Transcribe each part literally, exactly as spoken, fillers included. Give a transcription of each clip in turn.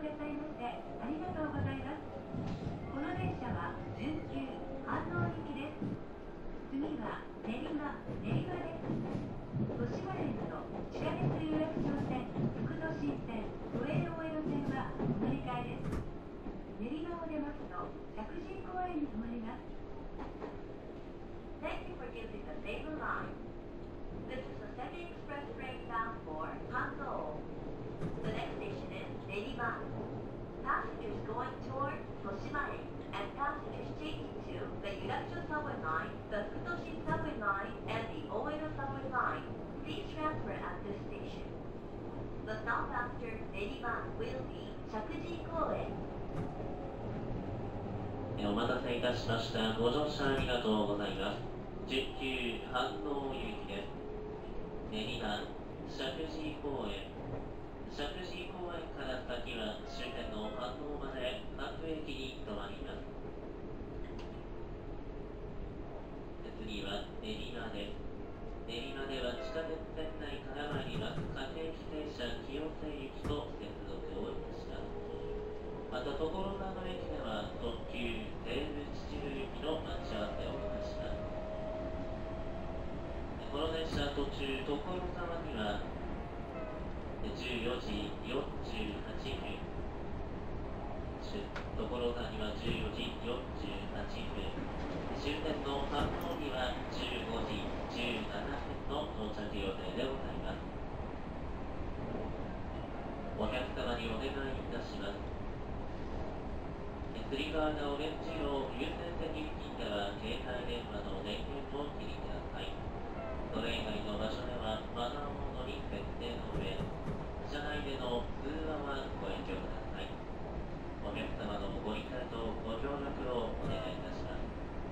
くださいましてありがとうございます。この電車は準急飯能行きです。次は練馬、練馬です。豊島園と地下鉄有楽町線、副都心線、都営大江戸線はお乗り換えです。練馬を出ますと石神井公園に停まります。Thank you for using the Seibu line. This is the Seki Express train bound for Hanzhou. The next station is Nerima. Passengers going toward Toshimae and passengers changing to the Yurakucho subway line, the Futoshin subway line, and the Oedo subway line, please transfer at this station. The stop after Nerima will be Shakuji Koen. お待たせいたしました。ご乗車ありがとうございます。準急飯能行きです。練馬、石神井公園。石神井公園から先は終点の飯能まで各駅に停まります。次は練馬です。練馬では地下鉄線内から参ります各駅停車清瀬行きと接続をいたします。また所沢の駅では特急西武秩父行きの待ち合わせをいたします。この電車途中所沢にはじゅうよじよんじゅうはちふん、所沢にはじゅうよじよんじゅうはちふん、終点の飯能にはじゅうごじじゅうななふんの到着予定でございます。お客様にお願いいたします。つり革がオレンジ色優先席付近では携帯電話の電源をお切りください。それ以外の場所ではマナーモードに設定の上、車内での通話はご遠慮ください。お客様のご理解とご協力をお願いいたします。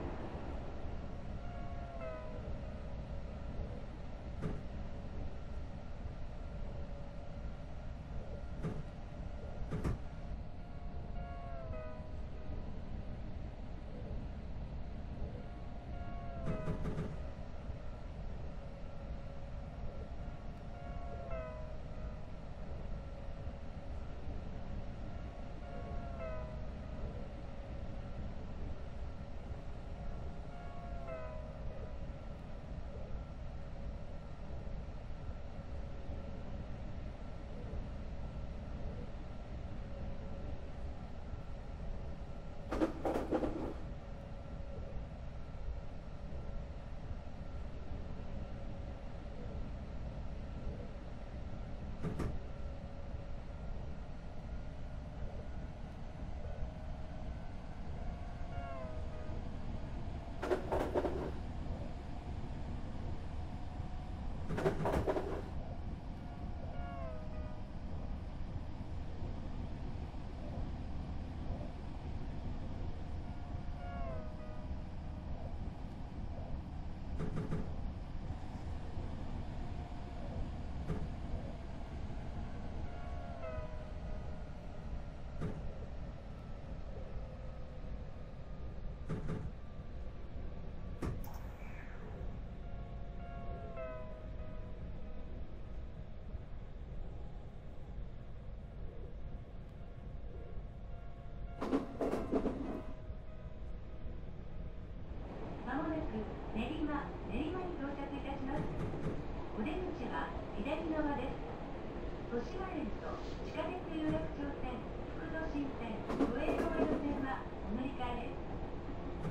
豊島園と地下鉄有楽町線、副都心線、都営大江戸線はお乗り換えです。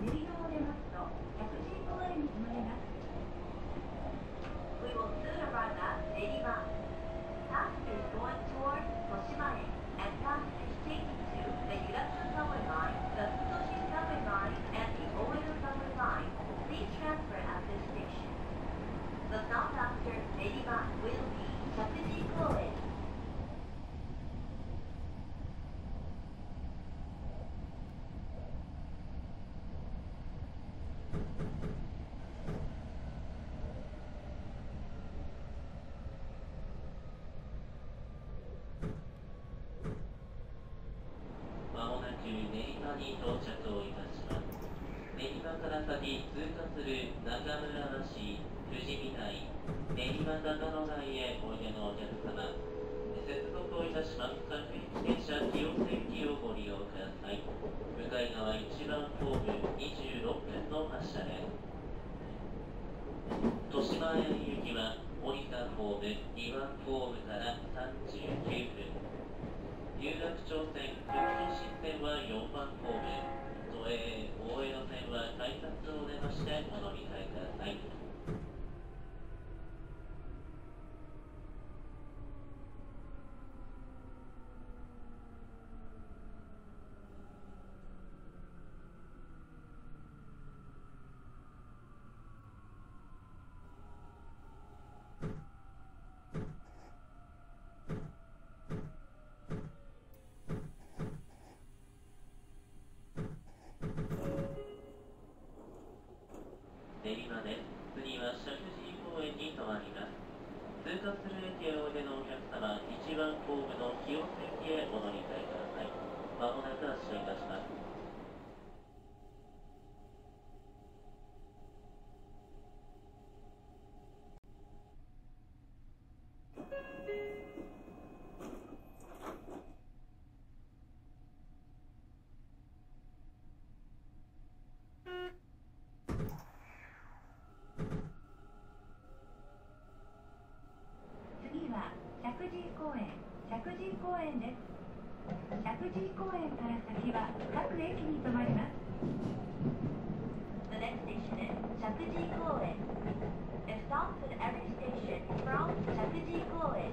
練馬を出ますと石神井公園に停まります。 We will soon arrive at Nerima. Passengers going toward Toshimae and passengers changing to the Yurakucho subway line, the Futoshin subway line, and the Oedo subway line, please transfer at this station. The stop after Nerima will be Shakuji Koen. 練馬に到着をいたします。練馬から先通過する中村橋、富士見台、練馬高野台へおいでのお客様、接続をいたします各駅停車清瀬車です。豊島園行きは降りたホームにばんホームからさんじゅうきゅうふん、有楽町線北斗新線はよんばんホーム、都営大江戸線は改札を出ましてお乗り換えください。練馬です。次は石神井公園に停まります。通過する駅へおいでのお客様、いちばんホームの清瀬駅へお乗り換えください。まもなく発車いたします。 次は石神井公園、石神井公園です。石神井公園から先は各駅に停まります。 The next station is Shakuji Koen. It stops at every station from Shakuji Koen.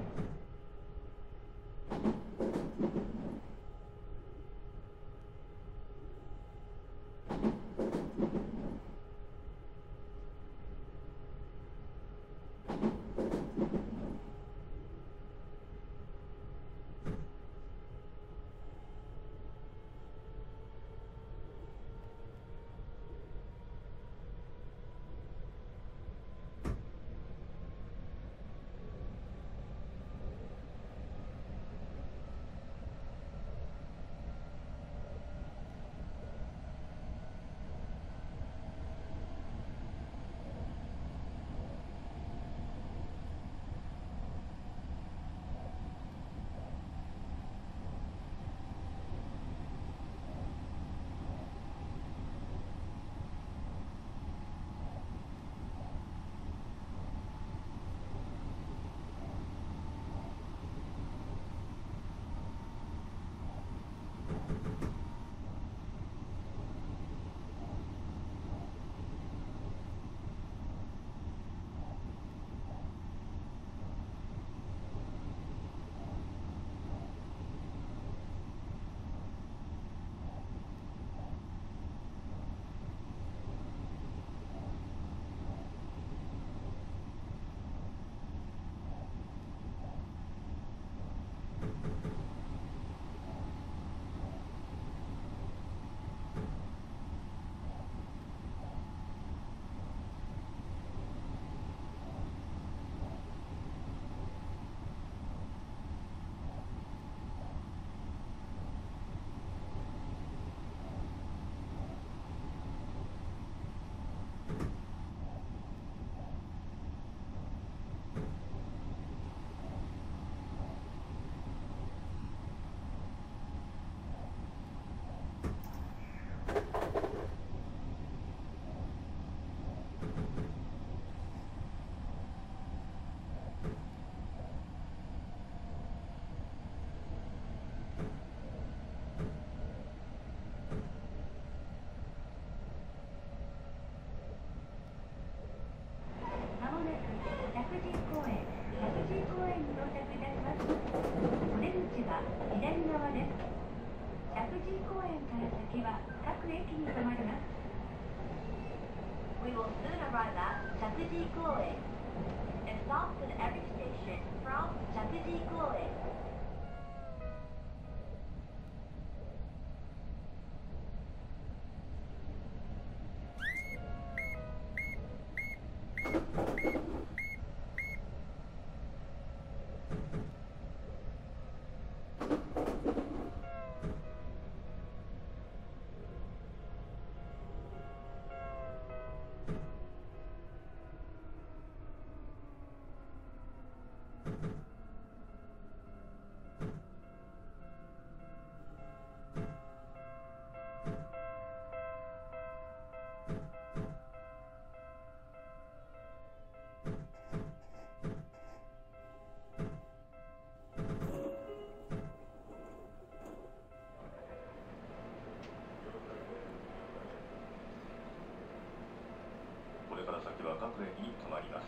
公園から先は各駅に停まります。 We will soon arrive at Shakuji Koen. It stops at every station from Shakuji Koen. 各駅に停まります。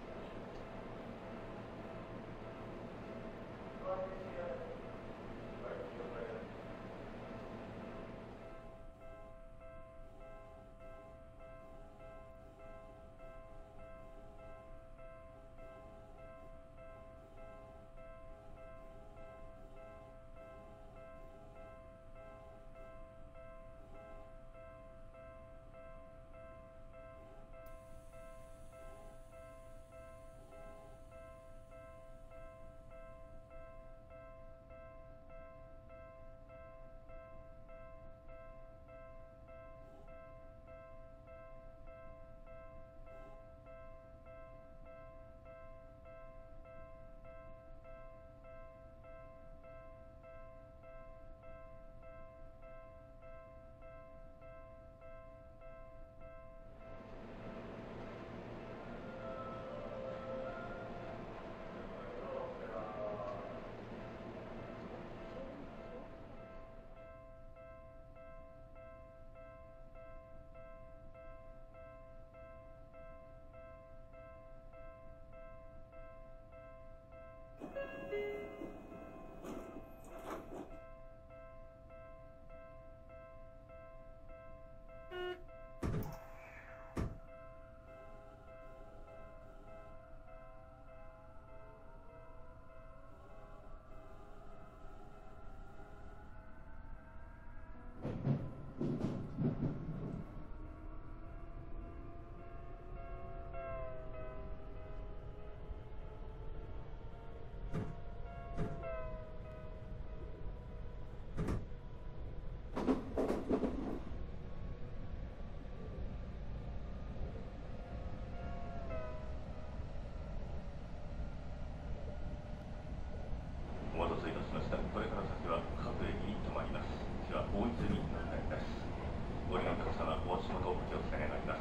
お待たせいたしました。これから先は各駅に停まります。次は大泉運転です。ご利用のお客様、お足元お気をつけ願います。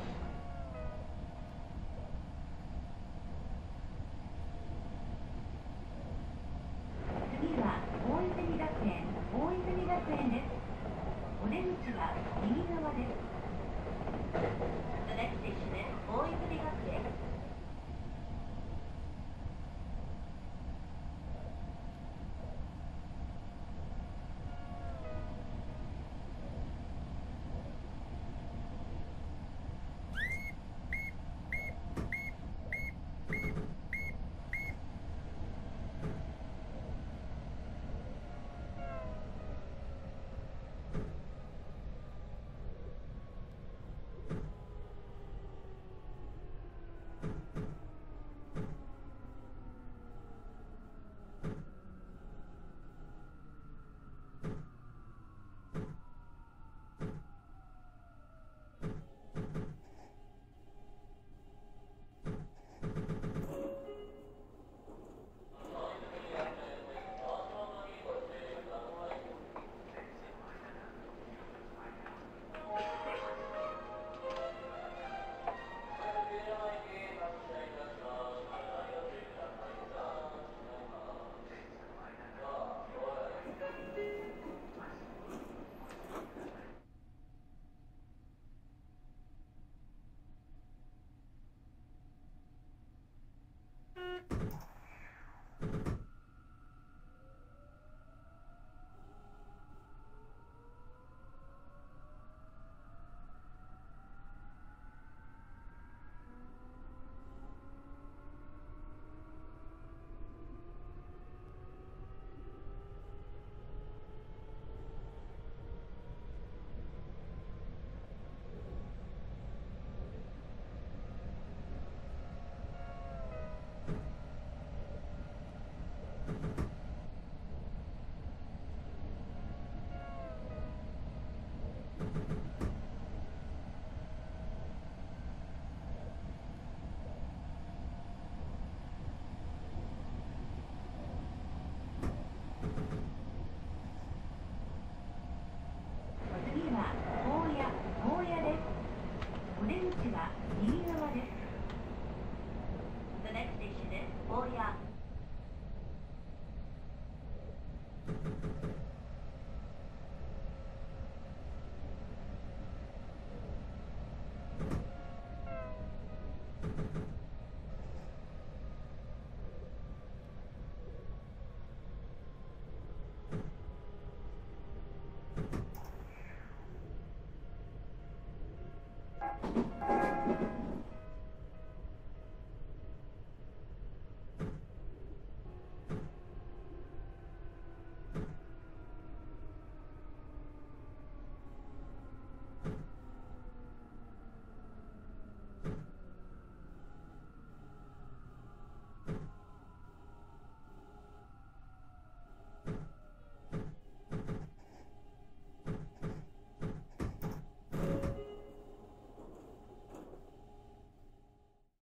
次は大泉学園、大泉学園です。お出口は右側です。 The next station is 大泉学園